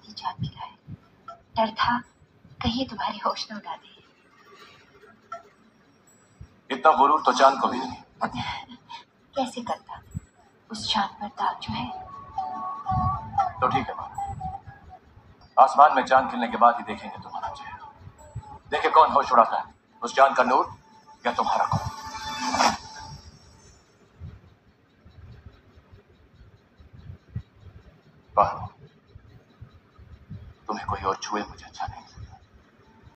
ही चांद खिलाए। डर था कहीं तुम्हारी होश न उड़ा दे। इतना गुरूर तो चांद को भी नहीं। कैसे करता, उस चांद पर दाग जो है। तो ठीक है मानो, आसमान में चांद खिलने के बाद ही देखेंगे तुम्हारा चेहरा। देखे कौन होश उड़ाता है, उस चांद का नूर या तुम्हारा खून। तुम्हें कोई और छुए मुझे अच्छा नहीं।